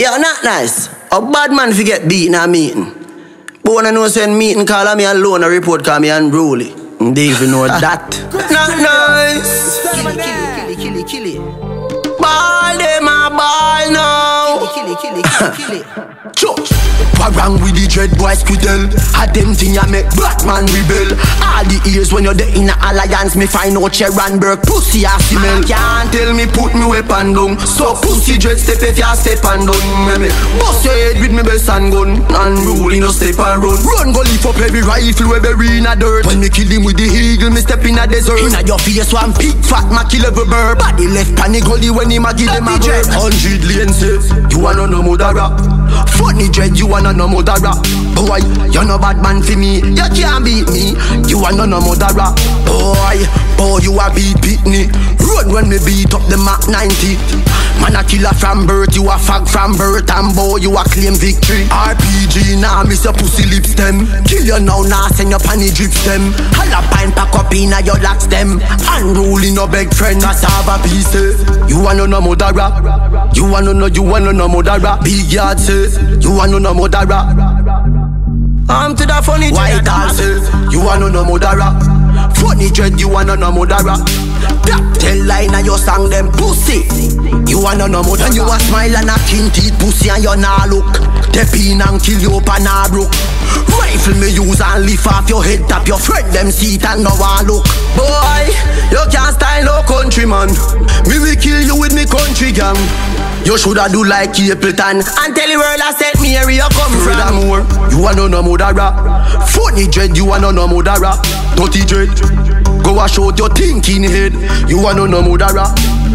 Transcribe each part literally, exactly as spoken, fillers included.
Yeah, not nice. A bad man fi get beat in a meeting. But when I know when meeting call me alone, a report call me unruly. They even know that. Not nice. Kill it, kill it, kill it, kill it, kill it. Ball them a ball now. Kill it, kill it, kill it, kill it, kill it. Chuch. What wrong with the dread boy squiddle? A them thing ya make black man rebel. All the years when you're there in a alliance, me find out Cheranberg pussy a smell. Can't tell me put me weapon down. So pussy dread step if ya step and down. Me bust your head with me best and gun. Unruly no step and run. Run go lift up every rifle we bury in a dirt. When me kill him with the eagle, me step in a desert. Inna your face one big fat ma kill every bird. Body left panic gully when him a give them a bird. Hundred lane says you wanna no mudara. Funny dread you wanna no mudara. Boy, you no bad man for me. You can't beat me. You wanna no mudara. Boy, boy you a beat Pitney. Run when me beat up the Mach ninety. Man a killer from birth, you a fag from birth. And boy you a claim victory. R P G nah miss your pussy lips them. Kill you now nah send your panty drips them. Holla pine pack up inna your locks them. Unruly no beg friend cassava pieces. You wanna no mudara. You wanna know, you wanna know mudara. Big yard says, you wanna know mudara. I'm to the funny White House says, you wanna know mudara. Funny dread, you wanna know mudara. That tell line and you sang them pussy. You wanna know mudara. And you a smile and a king teeth pussy and you nah look. Step in and kill you up and a brook. Rifle me use and lift off your head, tap your friend them seat and no one look. Boy, you can't style no countryman. Me will kill you with me country gang. You shoulda do like Capleton and tell the world I said me where you come from. Furthermore, you wanna know mudara. Funny dread, you wanna know mudara. Dirty dread, go wash out your thinking head. You wanna know mudara.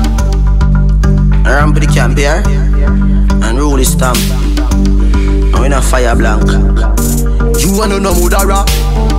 Ramp the camp here and roll the stamp. I'm in a fire blank. You wanna know mudara.